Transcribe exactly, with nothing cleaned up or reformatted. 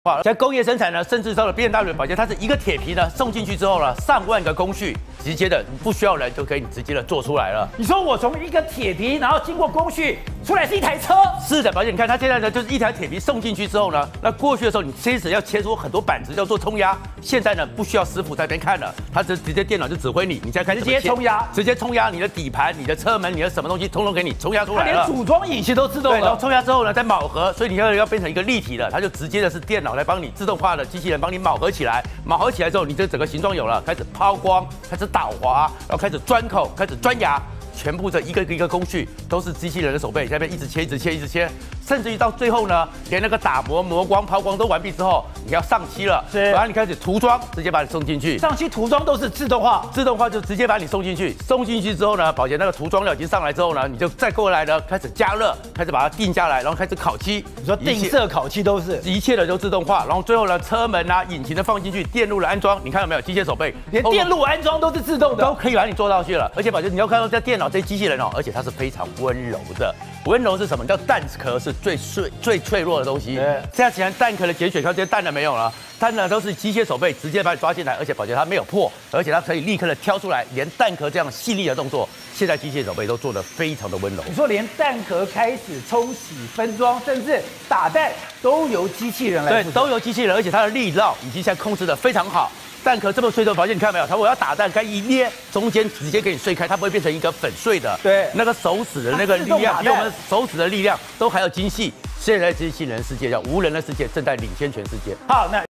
化，在工业生产呢，甚至到了 B M W 保洁，它是一个铁皮呢送进去之后呢，上万个工序，直接的不需要人就可以直接的做出来了。 你说我从一个铁皮，然后经过工序出来是一台车？ 是的，宝姐，你看它现在呢，就是一台铁皮送进去之后呢，那过去的时候你切始要切出很多板子要做冲压，现在呢不需要师傅在那边看了，它直直接电脑就指挥你，你现在开始直接冲压， 直接冲压你的底盘、你的车门、你的什么东西，通通给你冲压出来了。 它连组装引擎都自动了。 然后冲压之后呢，再铆合，所以你要要变成一个立体的，它就直接的是电脑来帮你自动化的机器人帮你铆合起来，铆合起来之后，你这整个形状有了，开始抛光，开始导滑，然后开始钻口，开始钻牙。全部这一个一个工序都是机器人的手背，下面一直切，一直切，一直切，甚至于到最后呢，连那个打磨、磨光、抛光都完毕之后，你要上漆了， 是， 然后你开始涂装，直接把你送进去。 上漆涂装都是自动化， 自动化就直接把你送进去。送进去之后呢，宝洁那个涂装料已经上来之后呢，你就再过来呢，开始加热，开始把它定下来，然后开始烤漆。 你说定色烤漆都是一切的都自动化，然后最后呢，车门啊、引擎的放进去，电路的安装，你看到没有？机械手背连电路安装都是自动的， 都可以把你做到去了。而且宝洁，你要看到这电脑这机器人哦，而且它是非常温柔的。温柔是什么？叫蛋壳是最脆、最脆弱的东西。现在既然蛋壳的碱水看这些蛋了没有了？它呢都是机械手背直接把你抓进来，而且宝洁它没有破，而且它可以立刻的挑出来，连蛋壳这样细腻的动作，现在机械手背都做得非常的温柔。 你说连蛋壳开始冲洗、分装，甚至打蛋都由机器人来， 对，都由机器人，而且它的力道以及现在控制的非常好。蛋壳这么脆的宝洁，你看到没有？它我要打蛋，该一捏，中间直接给你碎开，它不会变成一个粉碎的。 对， 那个手指的那个力量，比我们手指的力量都还要精细。现在机器人世界叫无人的世界，正在领先全世界。 好，那。